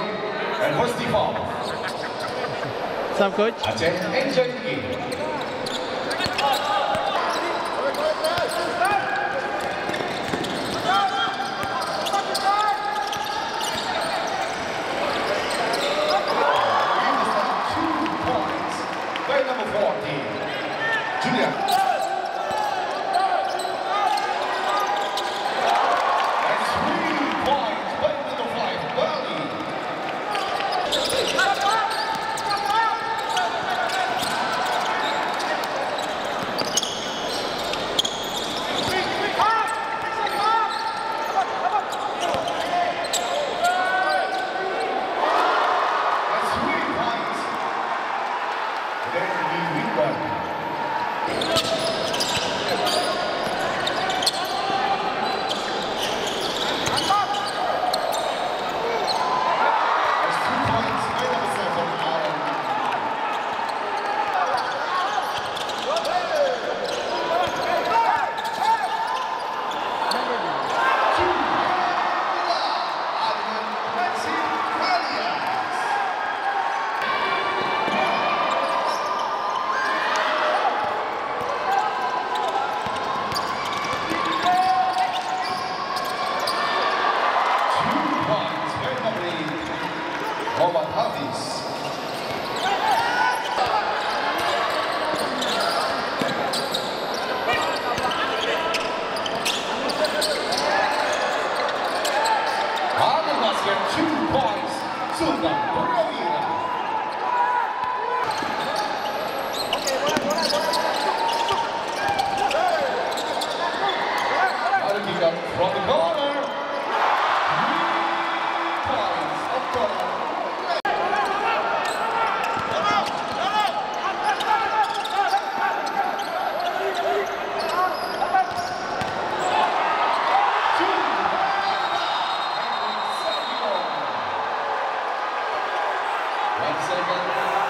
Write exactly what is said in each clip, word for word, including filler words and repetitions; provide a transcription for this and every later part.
and first default. What's up, coach? Aceh enjoy the game. From the corner, three points of corner. One second.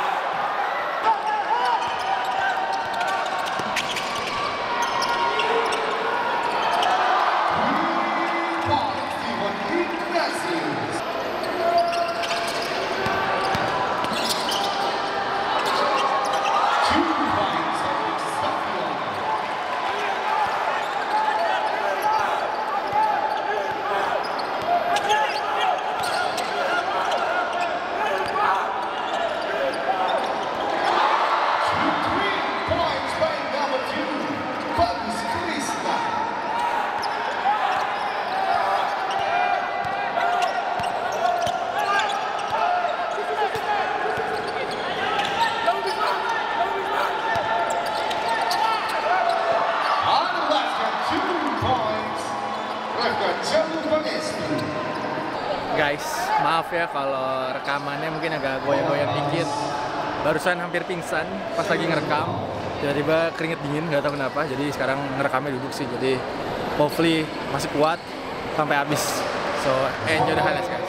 Guys, maaf ya kalau rekamannya mungkin agak goyang-goyang dikit. Barusan hampir pingsan pas lagi ngerekam. Tiba-tiba keringet dingin, nggak tahu kenapa. Jadi sekarang ngerekamnya duduk sih. Jadi hopefully masih kuat sampai habis. So enjoy the highlights, guys.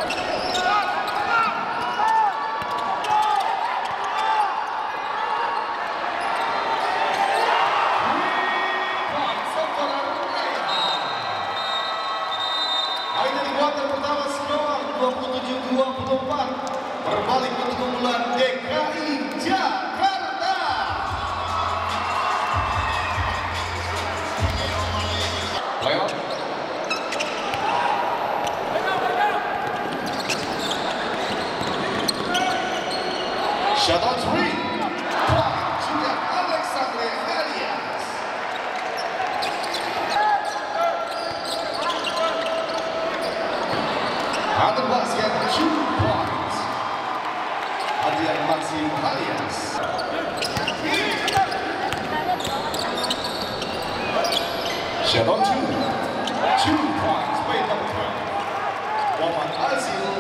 dua puluh tujuh dua puluh empat berbalik untuk keunggulan D K I Jakarta. Lewat. Shot on three. Point Julian Alexandre Elias. Under basket, two points. Adrian Maxim Alias. Shot on two. Two points. Wait, number twelve. Muhammad Azil.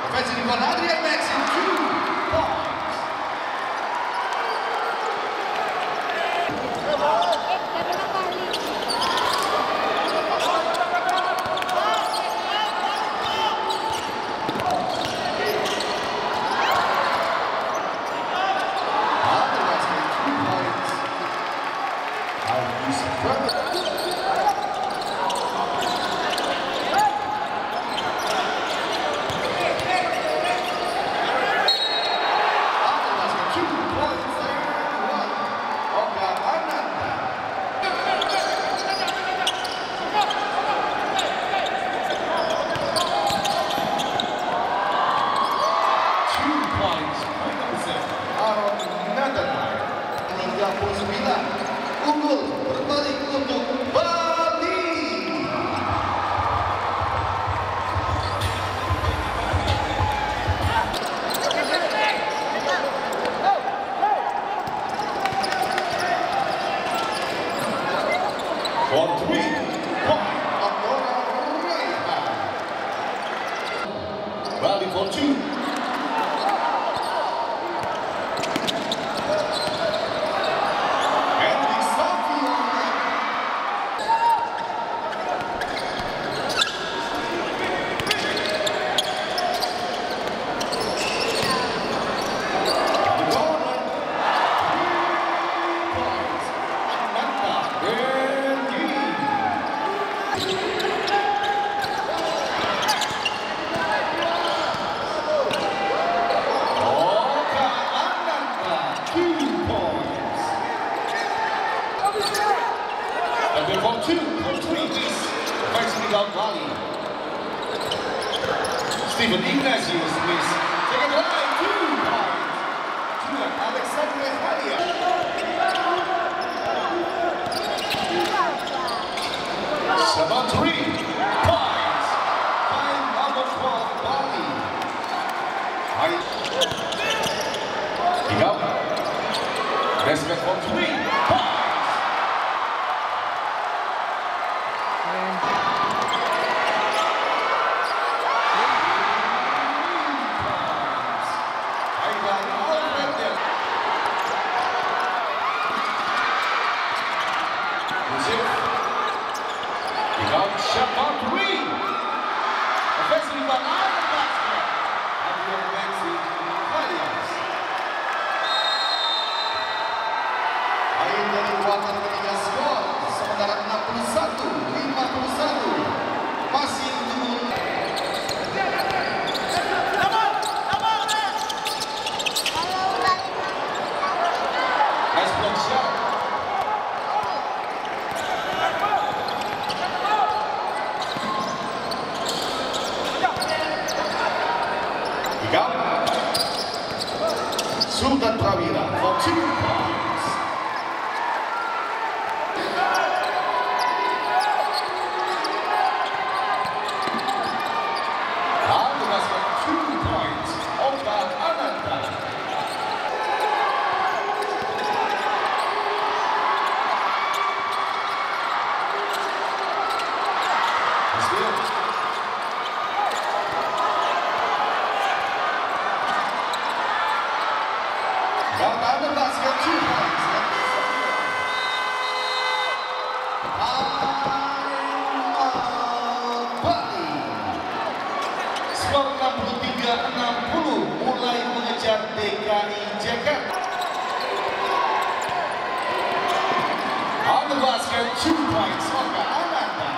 Offensive rebound, Adrian Maxi, two points. tiga puluh sembilan unggul berbalik untuk Bali. For three, point Aurora Raihan. Bali for two. For two, for three, please. Facing without Bali. Stephen Ignatius, please. Second line, two points. To Alexandre Halia. Seven, three points. Five, number twelve, Bali. Pick up. Respect for three points. Shot on three. Offensively by out the basket. Adrian Maxi Valias. Akhir dari kuarter ketiga skor sementara enam puluh satu lima puluh satu masih turun. Nice block shot. Sultan Prawira for two points. And the basket, two points. Oka Ananda. That's good. Down the basket, two points. Bali. Skor enam puluh tiga enam puluh mulai mengejar D K I Jakarta. On the basket, two points. Oka Ananda.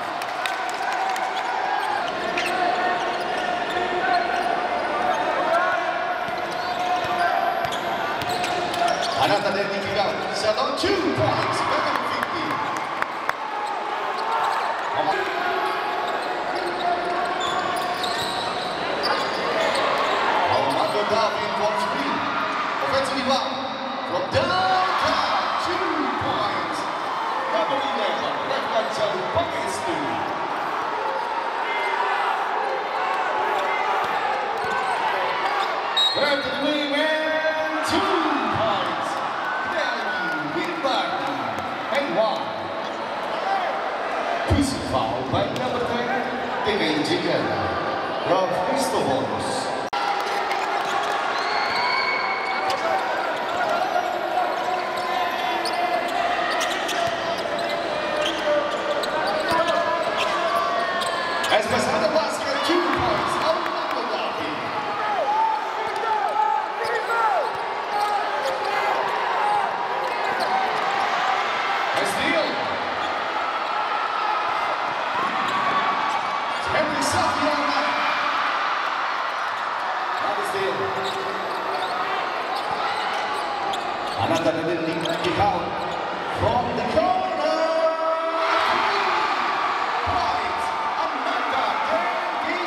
Ananda dari tiga, settle two points, seven fifty. Armando Davin for three, offensive rebound from downtown, two points. Number eleven, Refkan Jauh Pangestu. Grab to the wing and two. Foul by number ten, D K I Jakarta, Rob Christophorus. still. Another little kick out from the corner. Right, Ananda Devi.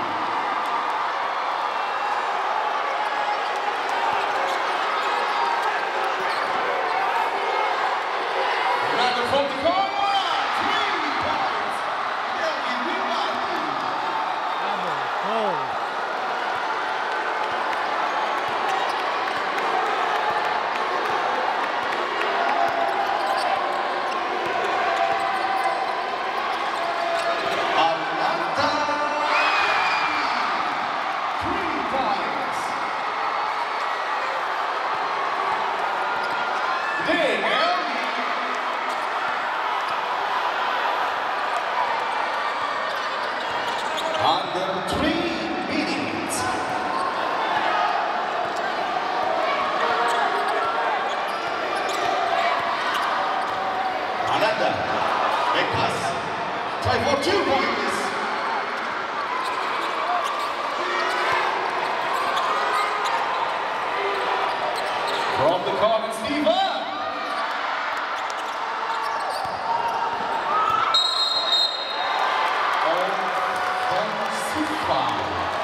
Another from the corner. Three points. Devi Vivati. Oh. Ananda three points. There. Under three minutes. Ananda, big pass. Try for two points. From the corner, Steven. Offensive foul.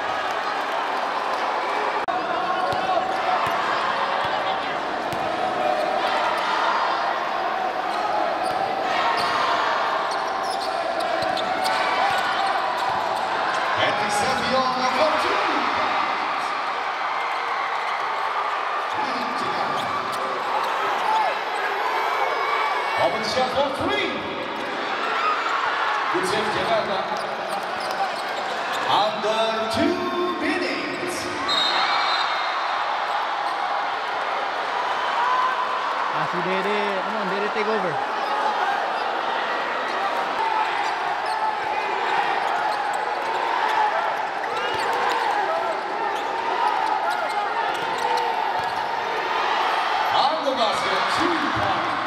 Andy Saviona for two. Leading together. Open shot for three. Good save, Jakarta. Under two minutes. Ah, si Dede, come on, Dede, take over. On the basket, two points.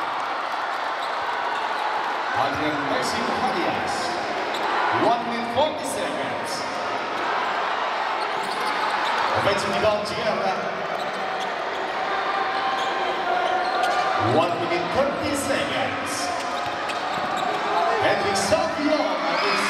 Adrian Maxim Hadias. One minute forty seconds. Offensive rebound together. One minute thirty seconds. Henrik Saviona is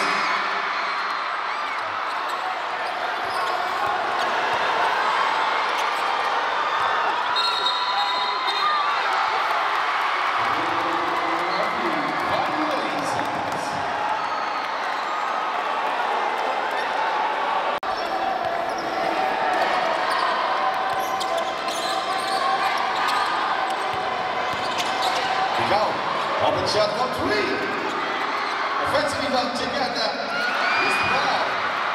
open shot for three. Offensive rebound together. Is the ball.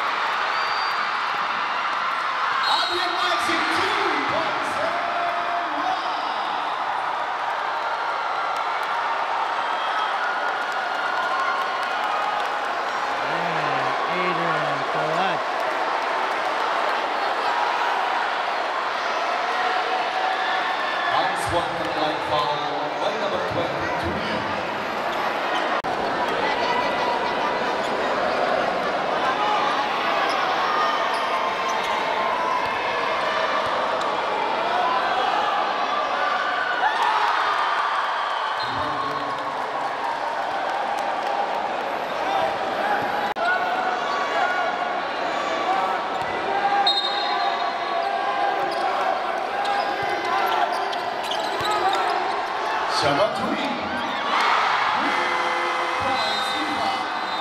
Adrian Maxim two points. Adrian, clutch. Lines one line foul by number twenty-three. Shabaturi. Krishna.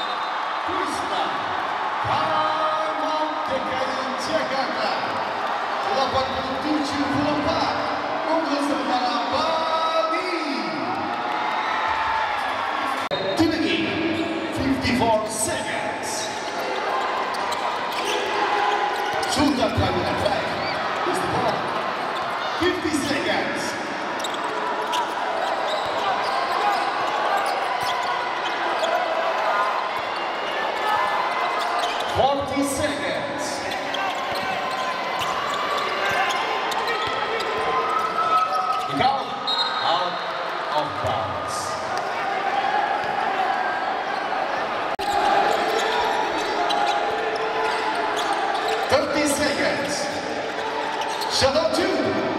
Paramount D K I Jakarta. delapan puluh tujuh puluh empat. Unggul sementara Bali. To the game. fifty-four seconds. Sultan Prabu attack. Is the ball. fifty seconds. forty seconds. Kick out. Out of bounds. thirty seconds. Shut up, two.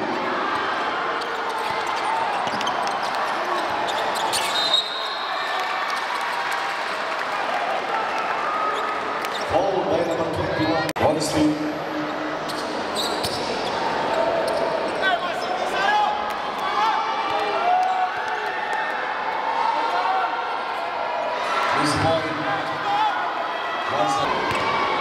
Foul by number twenty-one. Honestly. This point. One second.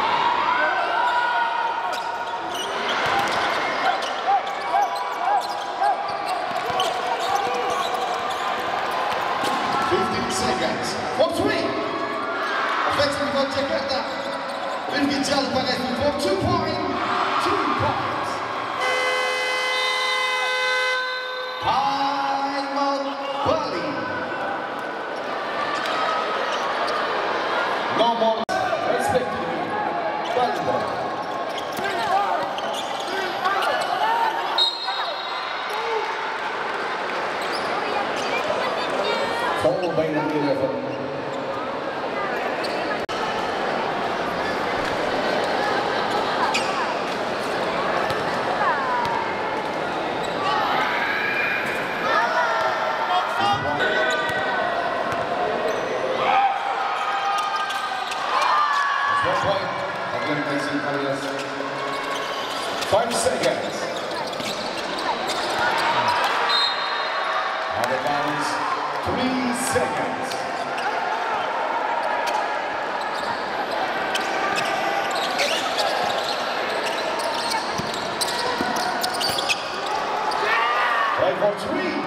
fifteen seconds. For three. Offensive for Jakarta. Rifki Jalpanet for two points. Two points. Time out Bali. No more. Respectively. Bali ball. Foul by number eleven. That's one point. Organizing Carlos. Five seconds. Out of bounds. Three seconds. Play for three.